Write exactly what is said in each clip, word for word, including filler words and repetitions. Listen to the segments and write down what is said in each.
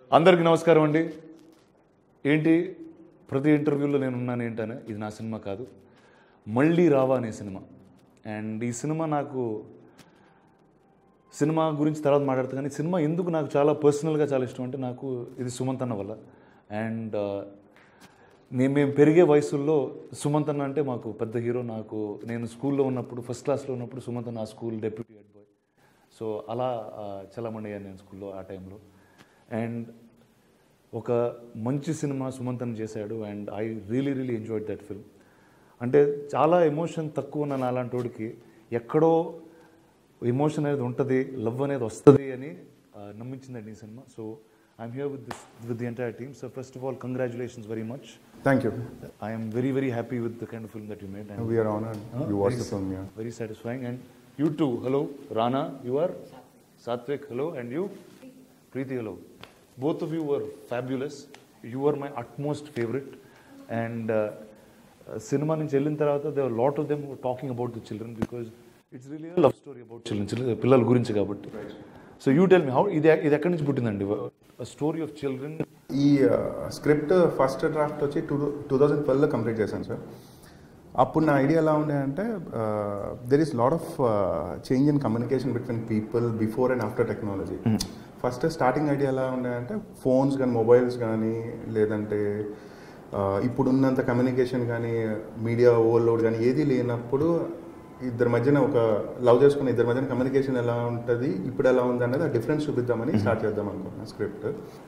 అందరికీ నమస్కారం అండి. ఏంటి ప్రతి ఇంటర్వ్యూలో నేను ఉన్నాను ఏంటనే, ఇది నా సినిమా కాదు, మళ్ళీ రావా అనే సినిమా. అండ్ ఈ సినిమా నాకు సినిమా గురించి తర్వాత మాట్లాడుతా, కానీ సినిమా ఎందుకు నాకు చాలా పర్సనల్గా చాలా ఇష్టం అంటే, నాకు ఇది సుమంత్ అన్న వల్ల. అండ్ నేను మేము పెరిగే వయసుల్లో సుమంత్ అన్న అంటే మాకు పెద్ద హీరో. నాకు నేను స్కూల్లో ఉన్నప్పుడు, ఫస్ట్ క్లాస్లో ఉన్నప్పుడు సుమంత్ అన్న ఆ school deputy head boy. So అలా చల్లమండి అయ్యాను నేను స్కూల్లో ఆ టైంలో. అండ్ ఒక మంచి సినిమా సుమంత్ అన్న చేశాడు. And I really really enjoyed that film. అంటే చాలా ఎమోషన్ తక్కువ ఉన్న అలాంటి వాడికి ఎక్కడో ఎమోషన్ అనేది ఉంటుంది, లవ్ అనేది వస్తుంది అని నమ్మించిందండి ఈ cinema. So I'm here with this with the entire team. So first of all congratulations very much. Thank you. I am very very happy with the kind of film that you made. And we are honored. Huh? You watched the film, yeah. Very satisfying. And you too. Hello, Rana. You are Satvik. Hello, and you, Preeti. Hello. Both of you were fabulous. You were my utmost favorite. And cinema nunchi ellina tarvata there were a lot of them were talking about the children, because it's really a love story about children. Pillal gurinchi kabatti. So you tell me, how ఇది ఇది ఎక్కడి నుంచి పుట్టిందండి? A story of children. ఈ script first draft వచ్చి two two thousand ట్వెల్వ్లో complete చేశాను sir. అప్పుడు నా ఐడియా ఎలా ఉండే అంటే, there is lot of change in communication between people before and after technology. First starting idea ఎలా ఉండే అంటే, ఫోన్స్ కానీ మొబైల్స్ కానీ లేదంటే ఇప్పుడున్నంత కమ్యూనికేషన్ కానీ మీడియా ఓవర్లోడ్ కానీ ఏది లేనప్పుడు ఇద్దరి మధ్యన ఒక లవ్ చేసుకున్న ఇద్దరి మధ్యన కమ్యూనికేషన్ ఎలా ఉంటుంది, ఇప్పుడు ఎలా ఉంది అనేది ఆ డిఫరెన్స్ చూపిద్దామని స్టార్ట్ చేద్దాం అనుకున్నాను script.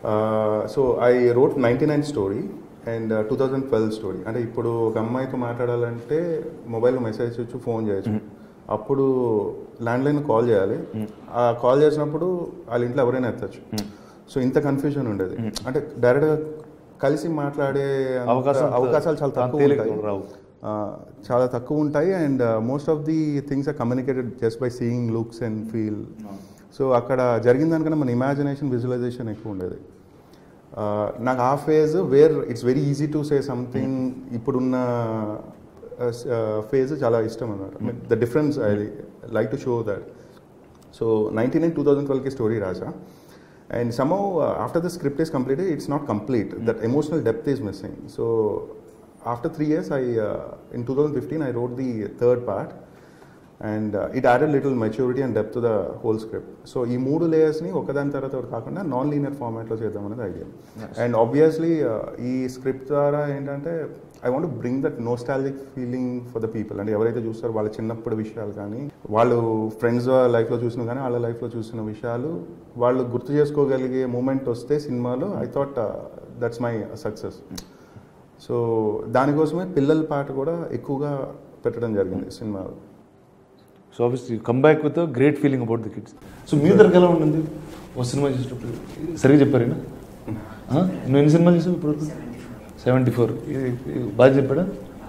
So I wrote ninety nine story and two thousand twelve story. అంటే ఇప్పుడు ఒక అమ్మాయితో మాట్లాడాలంటే మొబైల్లో మెసేజ్ చేయొచ్చు, ఫోన్ చేయొచ్చు. అప్పుడు ల్యాండ్లైన్ కాల్ చేయాలి. ఆ కాల్ చేసినప్పుడు వాళ్ళ ఇంట్లో ఎవరైనా ఎత్తచ్చు. సో ఇంత కన్ఫ్యూజన్ ఉండేది. అంటే డైరెక్ట్గా కలిసి మాట్లాడే అవకాశాలు చాలా తక్కువ ఉంటాయి చాలా తక్కువ ఉంటాయి and most of the things are communicated just by seeing looks and feel. So అక్కడ జరిగిన దానికన్నా మన ఇమాజినేషన్, విజువలైజేషన్ ఎక్కువ ఉండేది. నాకు ఆ phase where it's very easy to say something, ఇప్పుడున్న ఫేజ్ చాలా ఇష్టం అన్నమాట. The difference I like to show that. So ninety nine two thousand ట్వెల్వ్కి స్టోరీ రాసా. And somehow after the script is completed, it's not complete. That emotional depth is missing. So after three years, I uh, in two thousand fifteen I wrote the third part, and uh, it added little maturity and depth to the whole script. So ee moodu layers ni okadani tarata okati kaakunda non linear format lo chedam anadi idea. And obviously ee script dwara entante I want to bring that nostalgic feeling for the people. And ఎవరైతే చూస్తారో వాళ్ళ చిన్నప్పుడు విషయాలు కానీ, వాళ్ళు friends లైఫ్లో చూసిన కానీ వాళ్ళ లైఫ్లో చూసిన విషయాలు వాళ్ళు గుర్తు చేసుకోగలిగే మూమెంట్ వస్తే సినిమాలో, I thought that's my success. So దానికోసమే పిల్లల పాట కూడా ఎక్కువగా పెట్టడం జరిగింది సినిమాలో. So obviously come back with great feeling about the kids. So మీ దగ్గర ఎలా ఉంటుంది ఓ సినిమా చేసేటప్పుడు? సరిగ్గా చెప్పారేనా? నువ్వు ఎన్ని సినిమాలు చేసావు ఇప్పుడు? సెవెంటీ ఫోర్ బాగా చెప్పాడా?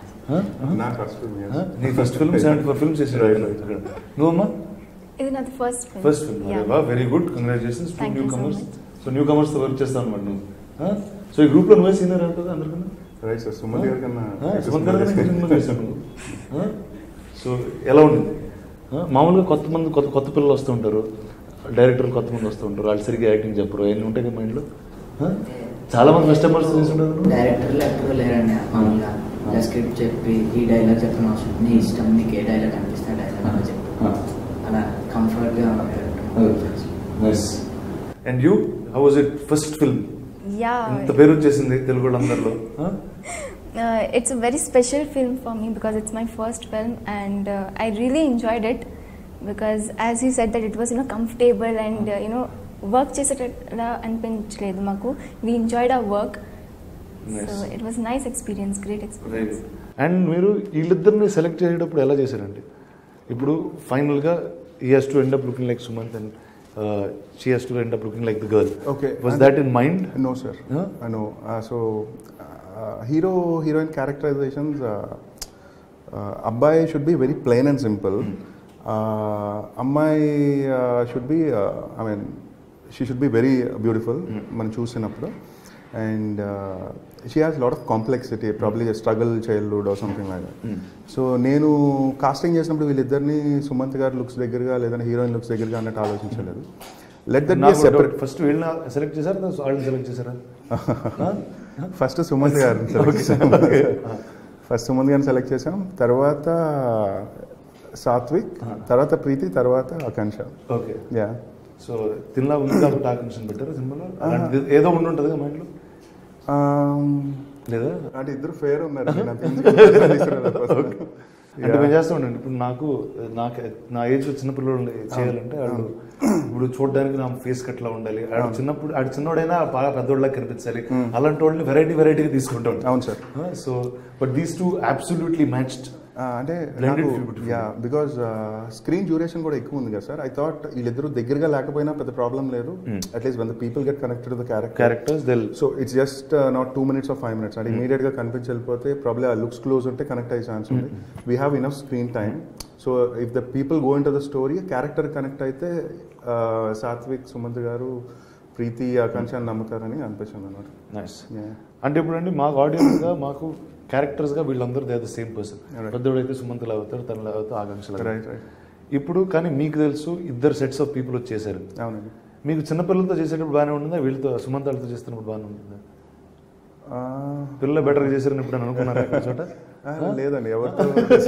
నీ first film seventy four films చేసాడు. నువ్వమ్మా? ఇది నాది first film. First film. Very good, congratulations to newcomers. సో న్యూ కమర్స్తో వర్క్ చేస్తాను అనమాట నువ్వు. సో ఈ గ్రూప్లో నువ్వే సీనియర్ ఉంటుంది అందరికన్నా? Right sir. సుమంత్ గారి కన్నా సుమంత్ గారి సినిమా చేశాను. సో ఎలా ఉంటుంది? మామూలుగా కొత్త మంది కొత్త కొత్త పిల్లలు వస్తూ ఉంటారు, డైరెక్టర్లు కొత్త మంది వస్తూ ఉంటారు, వాళ్ళు సరిగ్గా యాక్టింగ్ చెప్పరు, అవన్నీ ఉంటాయి కదా మైండ్లో. చాలా మంది కస్టమర్స్ తీసుకుంటారు. డైరెక్టర్లు ఎప్పుడు లేరండి, మామూలుగా స్క్రిప్ట్ చెప్పి ఈ డైలాగ్ చెప్పిన అవసరం, నీ ఇష్టం, నీకు ఏ డైలాగ్ అనిపిస్తే డైలాగ్ అలా చెప్పి అలా కంఫర్ట్గా ఉంటుంది. And you, how was it first film? ఇంత పేరు వచ్చేసింది తెలుగు అందరిలో. It's a very special film for me because it's my first film, and uh, I really enjoyed it because, as you said, that it was, you know, comfortable and uh, you know, work చేసేటట్లా అనిపించలేదు మాకు. We enjoyed our work. Nice. So it was nice experience, great experience. And మీరు వీళ్ళిద్దరిని select చేసేటప్పుడు ఎలా చేశారండి? ఇప్పుడు ఫైనల్గా he has to end up looking like Sumanth and uh, she has to end up looking like the girl. Okay. Was and that in mind? No sir. Huh? Uh, no. Uh, so uh, hero heroine characterizations, uh, uh, Abbai should be very plain and simple. Mm. Uh, Ammai uh, should be uh, I mean she should be very beautiful. Man chusinappudu. And uh, she has a lot of complexity, probably a struggle childhood or something like that. Mm. So నేను casting చేసినప్పుడు వీళ్ళిద్దరిని సుమంత్ గారి looks దగ్గరగా లేదంటే heroine looks దగ్గరగా అన్నట్టు ఆలోచించలేదు. Let that be separate. First వీళ్ళని సెలెక్ట్ చేశారా వాళ్ళని సెలెక్ట్ చేశారా? ఫస్ట్ సుమంత్ గారిని సెలెక్ట్ చేసాం ఫస్ట్ సుమంత్ గారిని సెలెక్ట్ చేసాం తర్వాత సాత్విక్, తర్వాత ప్రీతి, తర్వాత ఆకాంక్ష. ఓకే. యా. సో తినలా ఉంది కాబట్టి ఆకాంక్షను పెట్టారు సినిమాలో. ఏదో ఉండి ఉంటుంది మా ఇంట్లో లేదా? అంటే ఇద్దరు ఫేర్ ఉన్నారు. అంటే మేము చేస్తూ ఉండండి. ఇప్పుడు నాకు నాకు నా ఏజ్ చిన్నపిల్లలు చేయాలంటే వాళ్ళు ఇప్పుడు చూడడానికి నా ఫేస్ కట్లా ఉండాలి. ఆడు చిన్నప్పుడు ఆడు చిన్నోడైనా బాగా పెద్దోళ్ళకి కనిపించాలి. అలాంటి వాళ్ళని వెరైటీ వెరైటీగా తీసుకుంటాం. అవును sir. So but these two absolutely matched. అంటే యా, బికాజ్ స్క్రీన్ డ్యూరేషన్ కూడా ఎక్కువ ఉంది కదా సార్. ఐ థాట్ వీళ్ళిద్దరు దగ్గరగా లేకపోయినా పెద్ద ప్రాబ్లం లేదు. At least one the people get connected to the characters దిల్. So it's just not two minutes of five minutes అంటే ఇమీడియట్ గా కనిపించి వెళ్ళిపోతే ప్రాబ్లమ్ ఆ లుక్స్ క్లోజ్ ఉంటే కనెక్ట్ అయ్యే ఛాన్స్ ఉంది. We have enough screen time. So if the people go into the story character connect అయితే సాత్విక్, సుమంత్ గారు, ప్రీతి, ఆకాంక్ష నమ్ముతారని అనిపించింది అన్నమాట. నైస్. అంటే ఇప్పుడు అండి మాకు ఆడియన్స్గా మాకు క్యారెక్టర్స్గా వీళ్ళందరూ దే ద సేమ్ పర్సన్. పెద్దోడైతే సుమంత్లా అవుతారు, తనలా అవుతారు, ఆకాంక్షలు. Right right. ఇప్పుడు కానీ మీకు తెలుసు ఇద్దరు సెట్స్ ఆఫ్ పీపుల్ వచ్చేసారు. అవునండి. మీకు చిన్నపిల్లలతో చేసేటప్పుడు బాగానే ఉంటుందా, వీళ్ళతో సుమంతాలతో చేస్తున్నప్పుడు బాగానే ఉంటుందా? పిల్లలు బెటర్గా చేశారని ఇప్పుడు అనుకున్నారా చోట? లేదండి, ఎవరితో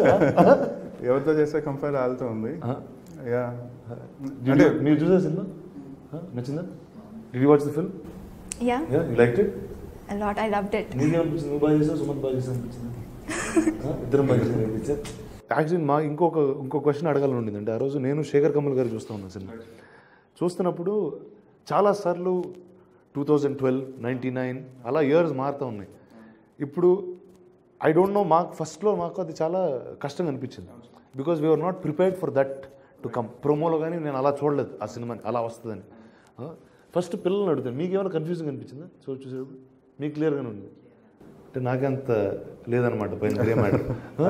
ఎవరితో చేస్తే కంఫర్ట్ వాళ్ళతో ఉంది. యా. అంటే మీరు చూసా సినిమా నచ్చిందా? Did you watch the film? Yeah. Yeah, you liked it? A lot. I loved it. నీకేమనిపించింది? నువ్వు బాగా చేసావు, సుమంత్ బాగా చేసావు అనిపించింది? ఇద్దరం బాగా చేసావు అనిపించా? యాక్చువల్లీ మా ఇంకొక ఇంకో క్వశ్చన్ అడగాలని ఉండింది. అంటే ఆ రోజు నేను శేఖర్ కమల్ గారు చూస్తూ ఉన్నాను సినిమా. చూస్తున్నప్పుడు చాలాసార్లు two thousand twelve ninety nine అలా ఇయర్స్ మారుతూ ఉన్నాయి. ఇప్పుడు ఐ డోంట్ నో, మాకు ఫస్ట్లో మాకు అది చాలా కష్టంగా అనిపించింది. Because we're not prepared for that to come. ప్రోమోలో కానీ నేను అలా చూడలేదు ఆ సినిమాని అలా వస్తుందని. ఫస్ట్ పిల్లల్ని అడుగుతాను, మీకు ఏమైనా కన్ఫ్యూజింగ్ అనిపించిందా? సో చూసేటప్పుడు మీకు క్లియర్గానే ఉంది. అంటే నాకంత లేదనమాట పైన గ్రే మ్యాటర్.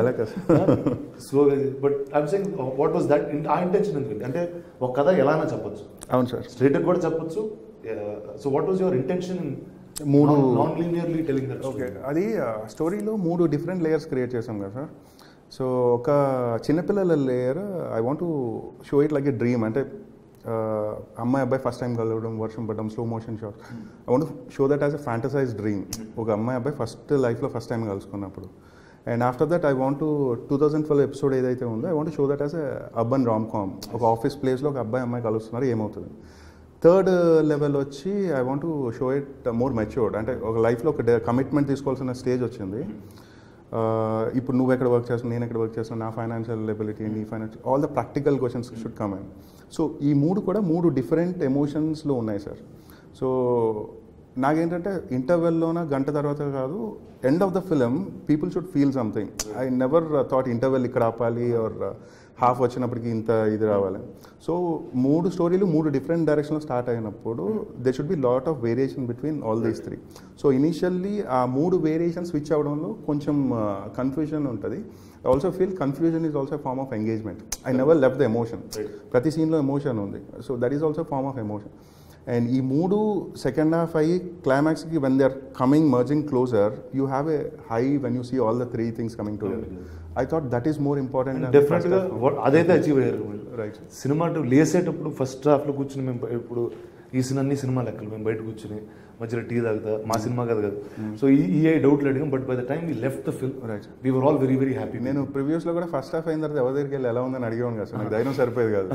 స్లోగా. But I'm saying what was that ఆ ఇంటెన్షన్ ఎందుకంటే అంటే ఒక కథ ఎలానా చెప్పొచ్చు. అవును సార్. స్ట్రైట్గా కూడా చెప్పొచ్చు. So what was your intention in మూడు non linearly telling that? Okay, అది స్టోరీలో మూడు డిఫరెంట్ లేయర్స్ క్రియేట్ చేసాం కదా సార్. సో ఒక చిన్నపిల్లల layer I want to show it like a dream. అంటే అమ్మాయి అబ్బాయి ఫస్ట్ టైం కలవడం, వర్షం పడడం, slow motion shot. I want show that as a fantasize dream. ఒక అమ్మాయి అబ్బాయి ఫస్ట్ లైఫ్లో ఫస్ట్ టైం కలుసుకున్నప్పుడు. And after that I want two thousand twelve episode ఏదైతే ఉందో I want show that as a urban rom com. ఒక office ప్లేస్లో ఒక అబ్బాయి అమ్మాయి కలుస్తున్నారు, ఏమవుతుంది. థర్డ్ లెవెల్ వచ్చి I want show it more matured. అంటే ఒక లైఫ్లో ఒక కమిట్మెంట్ తీసుకోవాల్సిన స్టేజ్ వచ్చింది. ఇప్పుడు నువ్వు ఎక్కడ వర్క్ చేస్తున్నావు, నేను ఎక్కడ వర్క్ చేస్తున్నాను, నా ఫైనాన్షియల్ ఎబిలిటీ, నీ financial, all the practical questions should come in. So ఈ మూడు కూడా మూడు డిఫరెంట్ ఎమోషన్స్లో ఉన్నాయి సార్. సో నాకేంటంటే ఇంటర్వెల్లోన గంట తర్వాత కాదు, end of the film people should feel something. I never thought interval ఇక్కడ ఆపాలి ఆర్ హాఫ్ వచ్చినప్పటికి ఇంత ఇది రావాలి. సో మూడు స్టోరీలు మూడు డిఫరెంట్ డైరెక్షన్లో స్టార్ట్ అయినప్పుడు they should be lot of variation between all these three. So initially ఆ మూడు వేరియేషన్ స్విచ్ అవ్వడంలో కొంచెం కన్ఫ్యూజన్ ఉంటుంది. I also feel confusion is also a form of engagement. I never left the emotion. ప్రతి సీన్లో emotion ఉంది. So that is also form of emotion. And ఈ మూడు second half అయ్యి క్లైమాక్స్కి when they are coming merging closer you have a high when you see all the three things coming together. I thought that is more important. డెఫినెట్గా అదైతే achieve అయ్యారు. Right. Cinema లేసేటప్పుడు first హాఫ్లో కూర్చుని మేము ఇప్పుడు ఈ సినిమా అన్ని సినిమా లెక్కలు మేము బయట కూర్చుని మధ్యలో టీ తాగుతా, మా సినిమా కదా కదా. సో ఈ ఈ డౌట్లు అడిగాం. But by the time we left the film right we were all very very happy. నేను ప్రివ్యూస్లో కూడా ఫస్ట్ హాఫ్ అయిన తర్వాత ఎవరి దగ్గరికి వెళ్ళి ఎలా ఉందని అడిగేవాను కదా సార్. నాకు ధైర్యం సరిపోయేది కాదు.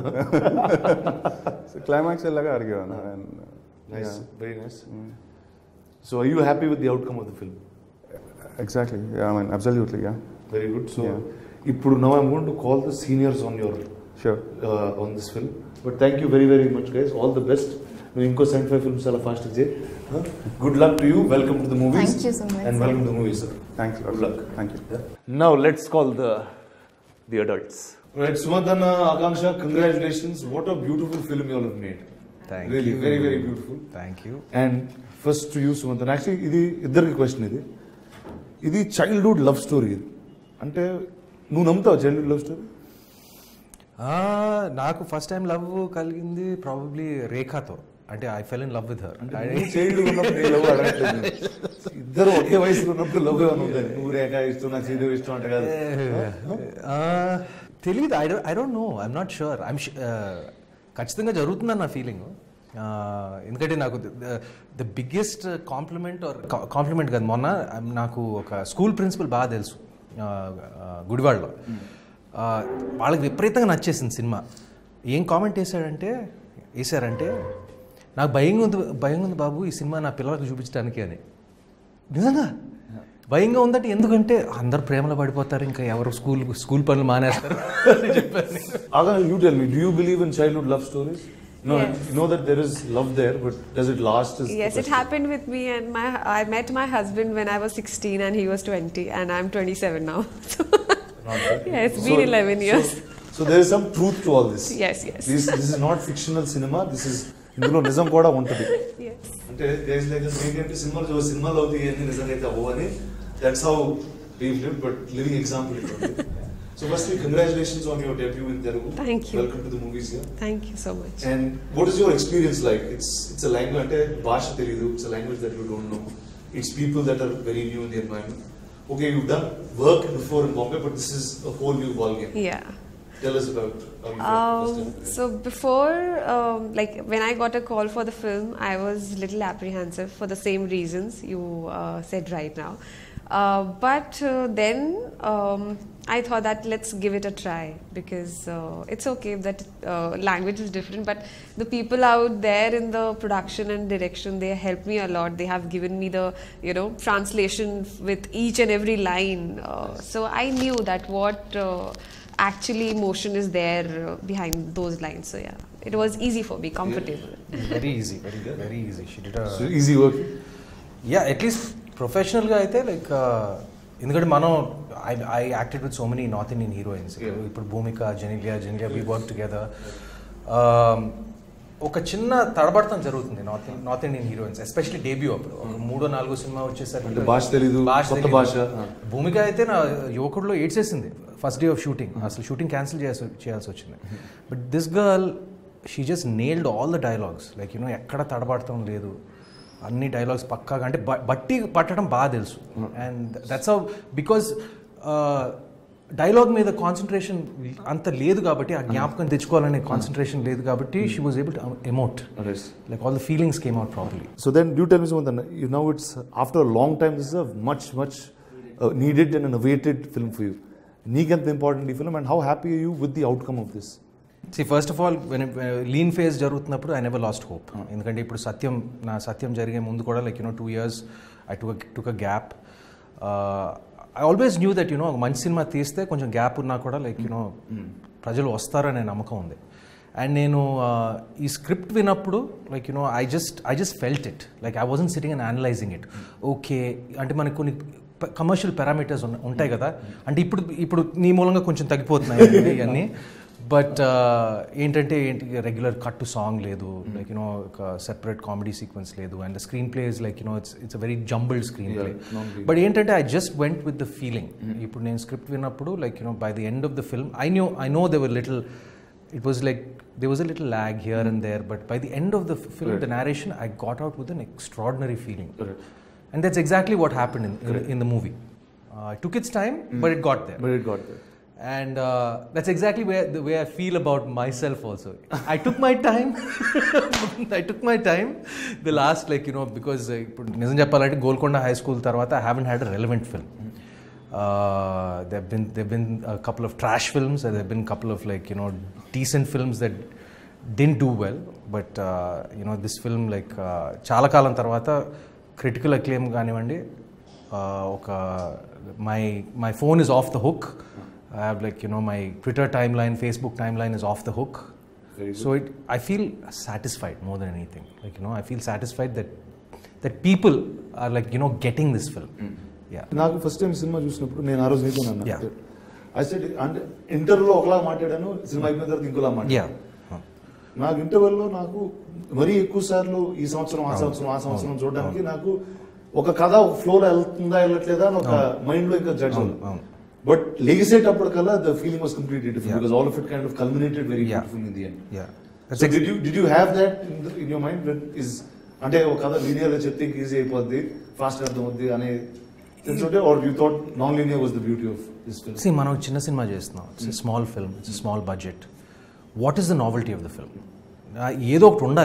క్లైమాక్స్ వెళ్ళగా అడిగేవాను. Nice, very nice. So are you happy with the outcome of the film? Exactly, I mean absolutely, yeah. Very good. So ఇప్పుడు now I'm going to call the seniors on your sure on this film. But thank you very very much guys, all the best. నువ్వు ఇంకో seventy five films చాలా fast చేయి. Good luck to you. Welcome to the movies. Thank you so much. And welcome to the movies, sir. Thanks. Good luck. Thank you. Now let's call the the adults. Right, Sumanthana, Akanksha, congratulations. What a beautiful film you all have made. Thank really, you. very very beautiful. Thank you. And first to you, Sumanthana. Actually, ఇది ఇద్దరికి question. ఇది ఇది childhood love story. ఇది అంటే నువ్వు నమ్ముతావు childhood love story? నాకు first time love కలిగింది ప్రాబబ్లీ రేఖాతో. అంటే I fell in love with her. Childhood ఉన్నప్పుడు లవ్ అడగట్లేదు. ఇద్దరు ఒకే వయసులో ఉన్నప్పుడు లవ్ ఉంటుంది. నువ్వు రేఖ ఇష్టం, నాకు శ్రీదేవి ఇష్టం అంటే కాదు. తెలియదు. I don't I don't know. I'm not sure. I'm ఖచ్చితంగా జరుగుతుందని నా ఫీలింగ్. ఎందుకంటే నాకు the biggest compliment or compliment కాదు, మొన్న నాకు ఒక స్కూల్ ప్రిన్సిపల్ బాగా తెలుసు గుడివాడలో. వాళ్ళకి విపరీతంగా నచ్చేసింది సినిమా. ఏం కామెంట్ వేసాడంటే వేసారంటే నాకు భయంగా ఉంది భయంగా ఉంది బాబు ఈ సినిమా నా పిల్లలకు చూపించడానికి అని. నిజంగా భయంగా ఉందంటే ఎందుకంటే అందరు ప్రేమలో పడిపోతారు, ఇంకా ఎవరు స్కూల్ స్కూల్ పనులు మానేస్తారు అని చెప్పాను. Aga, you tell me, do you believe in childhood love stories? No, Yes. you know that there is love there, but does it last? Is the Yes, it question. happened with me, and my I met my husband when I was sixteen and he was twenty, and I'm twenty-seven now. Not bad. Yeah, it's been eleven years. So, so there is some truth to all this. Yes, yes. This, this is not fictional cinema. This is ఇందులో నిజం కూడా ఉంటుంది. Yes. అంటే there is like ఏంటంటే సినిమాలో సినిమాలో అవుతాయి ఇవన్నీ నిజంగా అయితే అవ్వని. That's how we live, but living example it. So firstly, congratulations on your debut in Telugu. Thank you. Welcome to the movies here. Thank you so much. And what is your experience like? It's it's a language ante bhasha telidu. It's a language that you don't know. It's people that are very new in the environment. Okay, you've done work before in Bombay, but this is a whole new ballgame. Yeah. Tell us about how you felt first Um, time. so before, um, like when I got a call for the film, I was little apprehensive for the same reasons you uh, said right now. Uh, but uh, then um, I thought that let's give it a try, because uh, it's okay if that uh, language is different, but the people out there in the production and direction, they helped me a lot. They have given me the, you know, translation with each and every line. Uh, so I knew that what uh, actually emotion is there uh, behind those lines. So yeah, it was easy for me, comfortable. Very easy very very easy. She did So easy work. Yeah at least ప్రొఫెషనల్గా అయితే like ఎందుకంటే మనం I I acted with so many North Indian heroines. ఇప్పుడు Bhumika, Genelia Genelia we work together. ఒక చిన్న తడబడతం జరుగుతుంది North North Indian heroines, especially debut అప్పుడు ఒక మూడో నాలుగో సినిమా వచ్చేసరికి భాష తెలీదు, కొత్త భాష. భూమిక అయితే నా యువకుడిలో ఏడ్చేసింది ఫస్ట్ డే ఆఫ్ షూటింగ్. అసలు షూటింగ్ క్యాన్సిల్ చేయాల్సి చేయాల్సి వచ్చింది. But this girl she just nailed all the dialogues, like you know ఎక్కడ తడబడటం లేదు, అన్ని డైలాగ్స్ పక్కాగా అంటే బట్టి పట్టడం బాగా తెలుసు. And that's how, because dialogue మీద కాన్సన్ట్రేషన్ అంత లేదు కాబట్టి, ఆ జ్ఞాపకం తెచ్చుకోవాలనే కాన్సన్ట్రేషన్ లేదు కాబట్టి she was able to emote, like all the feelings came out properly. So then do tell me something. You know, it's after a long time, this is a much much uh, needed and an awaited film for you. నీకెంత important ఈ film, and how happy are you with the outcome of this? See first of all when lean phase జరుగుతున్నప్పుడు I never lost hope. ఎందుకంటే ఇప్పుడు సత్యం నా సత్యం జరిగే ముందు కూడా like you know two years I took took a gap. I always knew that you know ఒక మంచి cinema తీస్తే కొంచెం గ్యాప్ ఉన్నా కూడా లైక్ యూనో ప్రజలు వస్తారనే నమ్మకం ఉంది. అండ్ నేను ఈ స్క్రిప్ట్ విన్నప్పుడు like you know I just I just felt it, like I wasn't sitting and analysing it. Okay అంటే మనకు కొన్ని కమర్షియల్ పారామీటర్స్ ఉంటాయి కదా, అంటే ఇప్పుడు ఇప్పుడు నీ మూలంగా కొంచెం తగ్గిపోతున్నాయి ఇవన్నీ. బట్ ఏంటంటే ఏంటి రెగ్యులర్ కట్ టు సాంగ్ లేదు, లైక్ యూనో ఒక సెపరేట్ కామెడీ సీక్వెన్స్ లేదు, and screen play is like you know it's it's a very jumbled screen play. But ఏంటంటే I just went with the feeling. ఇప్పుడు నేను స్క్రిప్ట్ విన్నప్పుడు like you know by the end of the film I knew I know they were little, it was like there was a little lag here and there, but by the end of the film, right, the narration, I got out with an extraordinary feeling. Right. And that's exactly what happened in, in, in the movie. Uh, it took its time, mm. but it got there. But it got there. And uh, that's exactly where the way I feel about myself also. I took my time. I took my time. The last, like, you know, because nizam cheppalante Golconda High School tarvata I haven't had a relevant film. Uh, there've been there've been a couple of trash films, and there've been a couple of like you know decent films that didn't do well. But uh, you know this film like chala kalam tarvata critical acclaim ganivandi. Oka my my phone is off the hook. I have like you know my Twitter timeline, Facebook timeline is off the hook. So it, I feel satisfied more than anything. Like you know I feel satisfied that that people are like you know getting this film. Mm. నాకు first time cinema చూసినప్పుడు నేను ఆ రోజు నీతో అన్నా, I said అంటే ఇంటర్వ్యూలో ఒకలా మాట్లాడాను, సినిమా అయిపోయిన తర్వాత ఇంకోలా మాట్లాడాను. నాకు ఇంటర్వ్యూలో నాకు మరీ ఎక్కువ సార్లు ఈ సంవత్సరం ఆ సంవత్సరం ఆ సంవత్సరం చూడడానికి నాకు ఒక కథ ఒక ఫ్లోలో వెళ్తుందా వెళ్ళట్లేదా అని ఒక మైండ్ లో ఇంకా జడ్జ్ అవుతుంది. బట్ లేసేటప్పటికల్లా the feeling was completely different, because all of it kind of culminated very beautiful in the end. So did you did you have that in your mind is అంటే ఒక కథ linear గా చెప్తే easy అయిపోద్ది, fast అర్థం అవుద్ది అనే or you thought non-linear was the beauty of this film? See, మనం చిన్న సినిమా చేస్తున్నాం, it's small film, it's small budget. What is the novelty of the film? ఏదో ఒకటి ఉండాలి.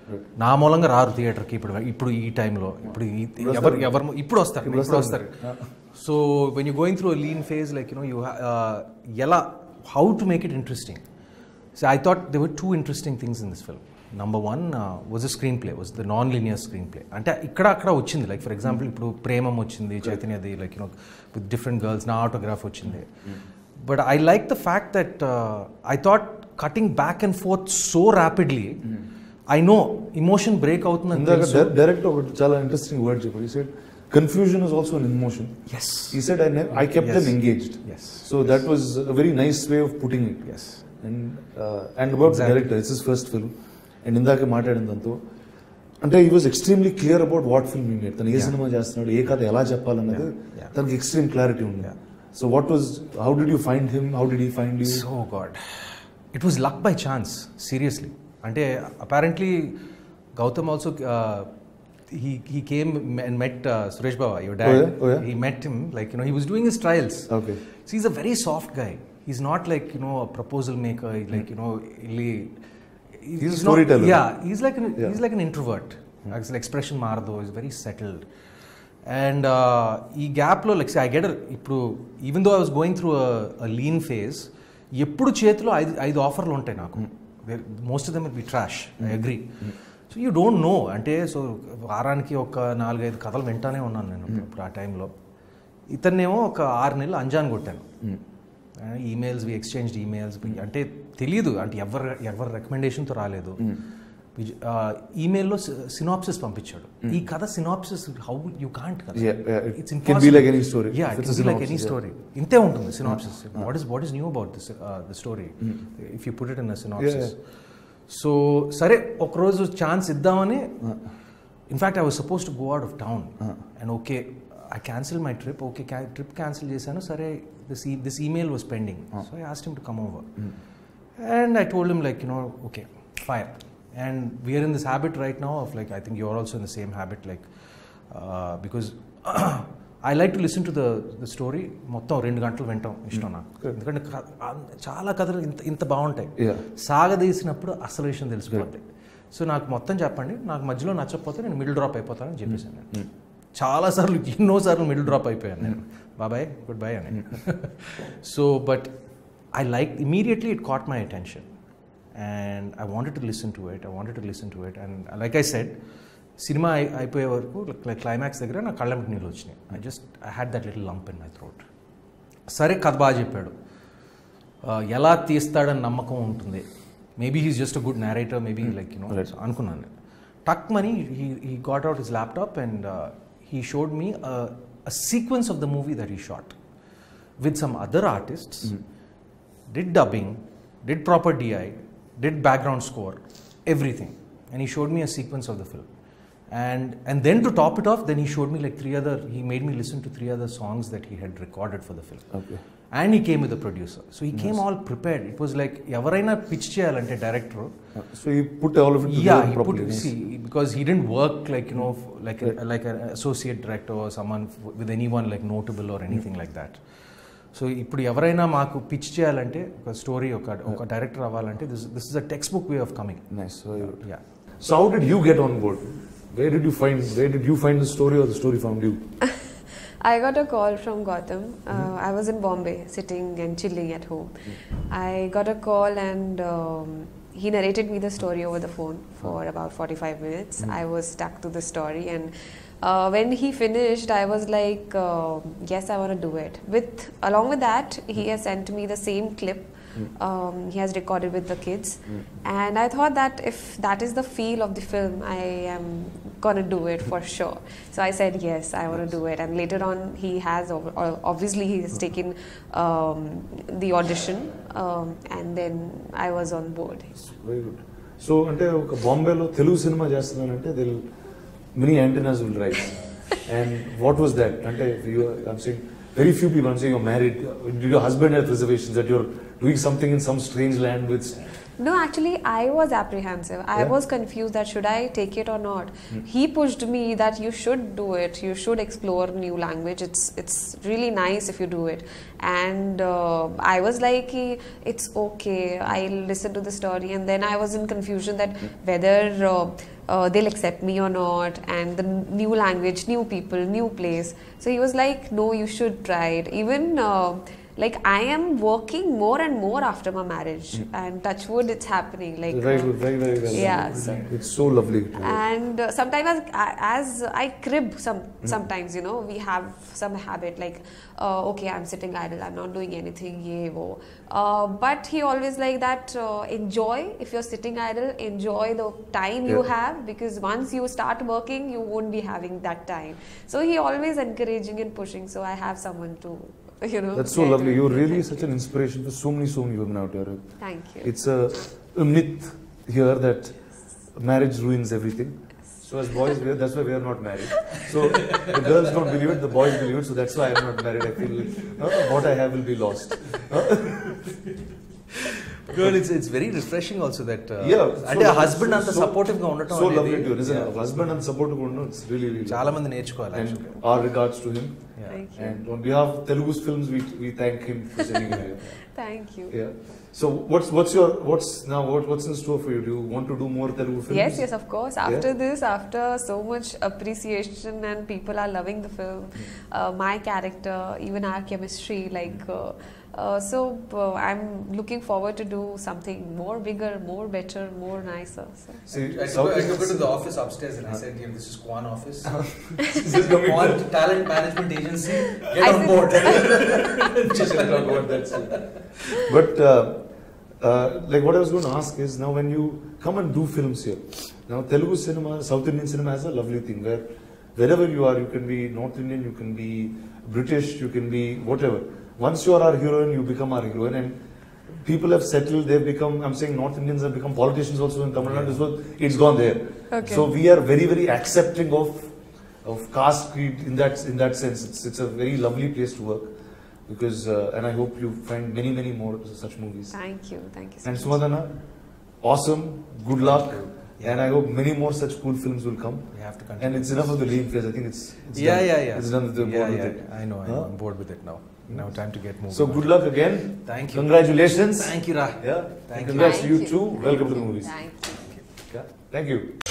నా మూలంగా రారు థియేటర్కి ఇప్పుడు ఇప్పుడు ఈ టైంలో ఇప్పుడు ఈ- ఎవరు ఎవరు ఇప్పుడు వస్తారు ఇప్పుడు వస్తారు so when you going through a lean phase like you know you ఎలా how to make it interesting so I thought there were two interesting things in this film number one was a screen play was the non linear screen play అంటే ఇక్కడ అక్కడ వచ్చింది like for example ఇప్పుడు ప్రేమం వచ్చింది చైతన్యది like you know with different girls నా Autograph వచ్చింది but I like the fact that I thought cutting back and forth so rapidly I know emotion break అవుతుందని తెలుసు. డైరెక్ట్ ఒకటి చాలా ఇంట్రెస్టింగ్ వర్డ్ చెప్పారు. He said confusion is also an emotion. Yes. He said I ne- I kept Yes. them engaged. Yes. So that was a very nice way of putting it. Yes. And uh, and about the director, it's his first film. And ఇందాక మాట్లాడిందంతో అంటే he was extremely clear about what film he made. తను ఏ cinema చేస్తున్నాడు, ఏ కథ ఎలా చెప్పాలన్నది తనకి extreme clarity ఉంది. So what was, how did you find him? How did he find you? So God, it was luck by chance. Seriously, అంటే apparently Gautam also uh, he he came and met uh, Suresh Baba, your dad. Oh yeah? Oh yeah? He met him like you know he was doing his trials. Okay. So he's a very soft guy. He's not like you know a proposal maker. Like you know he, He's a storyteller. Yeah, he's like an, Yeah. he's like an introvert. His expression మారదు. He's very settled. And ఈ గ్యాప్లో like I get ఇప్పుడు even though I was going through a lean phase ఎప్పుడు చేతిలో ఐదు ఐదు ఆఫర్లు ఉంటాయి నాకు most of them will be trash I agree so you don't know అంటే సో వారానికి ఒక నాలుగైదు కథలు వింటానే ఉన్నాను నేను ఇప్పుడు ఆ టైంలో ఇతన్నేమో ఒక ఆరు నెలలు అంజాన్ కొట్టాను ఈమెయిల్స్ వి ఎక్స్చేంజ్ ఈమెయిల్స్ అంటే తెలియదు అంటే ఎవరు ఎవరి రికమెండేషన్తో రాలేదు ఈమెయిల్లో సినాప్సిస్ పంపించాడు ఈ కథ synopsis how you can't it's can be like any story. Yeah If it it's a can be like any synopsis, story ఇంతే ఉంటుంది synopsis what is what is new about this the story if you put it in a synopsis so సరే ఒకరోజు chance ఇద్దామని in fact I was suppose to go out of town and okay I cancel my trip okay trip cancel చేశాను సరే this this email was pending so I asked him to come over and I told him like you know okay fine and we are in this habit right now of like I think you're also in the same habit like uh, because I like to listen to the the story మొత్తం రెండు గంటలు వింటాం ఇష్టం నాకు ఎందుకంటే చాలా కథలు ఇంత ఇంత బాగుంటాయి సాగదీసినప్పుడు అసలు విషయం తెలిసిపోద్ది సో నాకు మొత్తం చెప్పండి నాకు మధ్యలో నచ్చకపోతే నేను మిడిల్ డ్రాప్ అయిపోతానని చెప్పేసాను నేను చాలాసార్లు ఎన్నోసార్లు మిడిల్ డ్రాప్ అయిపోయాను నేను బాబాయ్ గుడ్ బై అని so but I like immediately it caught my attention and I wanted to listen to it. I wanted to listen to it, and like I said, cinema అయిపోయే వరకు like climax దగ్గర నా కళ్ళంటి నీళ్ళు వచ్చినాయి. I just I had that little lump in my throat. సరే కథ బాగా చెప్పాడు ఎలా తీస్తాడని నమ్మకం ఉంటుంది maybe he's just a good narrator maybe like you know అనుకున్నాను టక్ మనీ he he got out his laptop and he showed me a sequence of the movie that he shot with some other artists did dubbing did proper DI did background score, everything, and he showed me a sequence of the film, and and then to top it off, then he showed me like three other. He made me listen to three other songs that he had recorded for the film. Okay. And he came with a producer, so he yes. came all prepared. It was like ఎవరైనా pitch చేయాలంటే director. So he put all of it together yeah, he properly. put see because he didn't work like you know like a, like an associate director or someone with anyone like notable or anything mm. like that. So ఇప్పుడు ఎవరైనా మాకు pitch చేయాలంటే ఒక story ఒక ఒక director అవ్వాలంటే this this is a text book way of coming Nice. So you- yeah So how did you get on board? Where did you find where did you find the story or the story found you? I got a call from Gautam. Uh, I was in Bombay, sitting and chilling at home. I got a call and um, he narrated me the story over the phone for about forty-five minutes. I was stuck to the story, and uh, when he finished, I was like, uh, "Yes, I want to do it." With along with that, he has sent me the same clip. Um, he has recorded with the kids, and I thought that if that is the feel of the film, I am gonna do it for sure. So I said yes, I want to do it. And later on, he has ob- obviously he has taken um, the audition, um, and then I was on board. Very good. So అంటే ఒక బాంబేలో Telugu cinema చేస్తున్నానంటే దిల్ many antennas will rise and what was that అంటే you I'm saying very few people I'm saying you're married did your husband have reservations that your doing something in some strange land with No, actually, I was apprehensive. I Yeah? was confused that should I take it or not. He pushed me that you should do it. You should explore new language. It's it's really nice if you do it. And uh, I was like, "Ki, it's okay. I'll listen to the story." And then I was in confusion that whether uh, uh, they'll accept me or not. And the n- new language, new people, new place. So he was like, "No, you should try it." Even. Uh, Like I am working more and more after my marriage, and touch wood, it's happening. Like Very uh, good, very, very well. Yeah, done. so- It's so lovely. to hear. and uh, sometimes as, as I crib some sometimes, you know, we have some habit like uh, okay, I'm sitting idle, I'm not doing anything, ye wo. Uh, but he always like that, uh, enjoy. If you're sitting idle, enjoy the time you Yeah. have, because once you start working, you won't be having that time. So he always encouraging and pushing, so I have someone to, you know. That's so get lovely. to- You're really Thank such you. an inspiration for so many, so many women out here. Thank you. It's a, a myth here that marriage ruins everything. So as boys, we are, that's why we are not married. So the girls don't believe it, the boys believe it. So that's why I'm not married. I feel like, uh, what I have will be lost. Uh, Girl, it's it's very refreshing also that uh, yeah. అంటే so- husband అంత so- supportive గా ఉండటం So అనేది- lovely to listen. Yeah. Husband and supportive ఉండడం, it's really, really చాలా lovely. మంది నేర్చుకోవాలి And actually. our regards to him. Yeah. Thank you. And on behalf of Telugu's films, we we thank him for sending him here. Thank you. Yeah. So what's what's your what's now what what's in store for you? Do you want to do more Telugu films? Yes, yes, of course. After Yeah. this, after so much appreciation and people are loving the film, uh, my character, even our chemistry, like, uh, uh, so uh, I'm looking forward to do something more bigger, more better, more nicer. So. See, I South took, I took her to Indian- the office upstairs and I said, yeah, this is Kwan office. This is coming Kwan to- Talent Management Agency. Get I on said- board. Just like on board, that's it. But uh, uh, like what I was going to ask is, now when you come and do films here, now Telugu cinema, South Indian cinema has a lovely thing where wherever you are, you can be North Indian, you can be British, you can be whatever. Once you are our heroine, you become our heroine, and people have settled. They've become. I'm saying North Indians have become politicians also in Tamil Nadu. So it's gone there. Okay. So we are very, very accepting of of caste creed in that in that sense. It's it's a very lovely place to work, because uh, and I hope you find many, many more such movies. Thank you, thank you so And much. Sumadana, awesome. Good luck. And I hope many more such cool films will come. We have to continue. And it's enough of the lean phase. I think it's, it's Yeah, done. yeah, yeah. It's done with the yeah, board yeah. with it. I know, I Huh? know. I'm bored with it now. Now time to get moving. So good luck again. Thank you. Congratulations. Thank you, Ra. Yeah. Thank you. Congrats Thank to you you. too. Welcome to the movies. Thank you. Yeah. Thank you.